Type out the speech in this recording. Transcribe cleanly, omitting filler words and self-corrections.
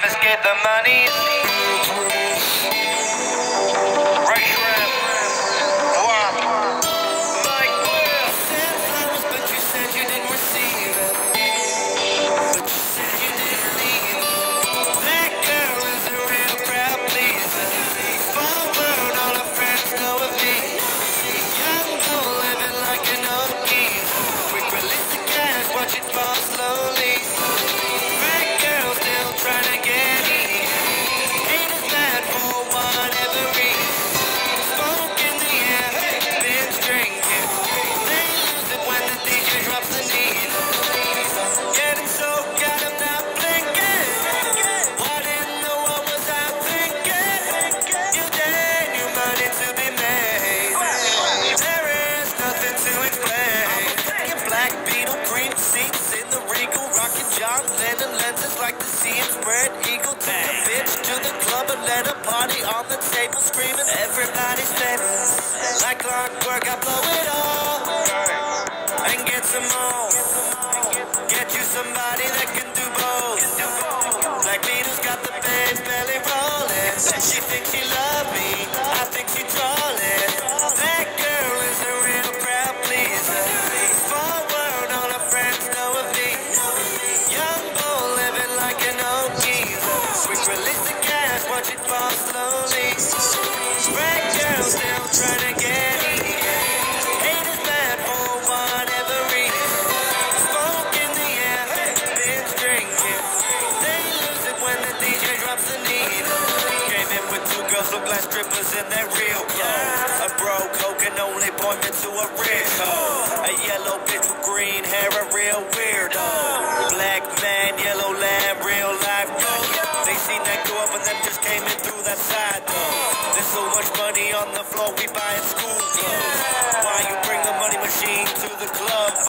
confiscate the money. Ray Shrimp, Guap, Mike Will. Sent flowers, but you said you didn't receive it. But you said you didn't leave it. That girl is a real crowd pleaser. Small world, all her friends know of me. Young bull living like an old geese. Quick release the cash, watch it fall slowly. Fat girl still trying to get in. Haters mad for whatever reason. Smoke in the air, binge drinking. They lose it when the DJ drops the needle. Getting so caught I'm not blinking. What in the world was I thinking? You dead, new money to be made. There is nothing to explain. Your black beetle, green seats in the Regal, rocking John Lennon lenses like the sea and spread eagle. Take a bitch to the club and let her party on the table, screaming everybody's famous. Like clockwork, I blow it all and get some more. Get you somebody that can do both. Black Beatles got the bass belly rolling. She thinks she love me, I think she trolling. That girl is a real crowd pleaser. Small world, all her friends know of me. Young bull living like an old geezer. Quick release the cash, watch it fall slowly. Red girl still trying to get in. Haters mad for whatever reason. Smoke in the air, binge drinking. They lose it when the DJ drops the needle. Came in with two girls, look like strippers in their real clothes. A broke hoe can only point me to a rich hoe. A yellow bitch with green hair, a real weirdo. Black man, yellow lamb, real life gold. They seen that go up and them just came in through that side door. There's so much money on the floor, we buying school clothes. Why you bring the money machine to the club?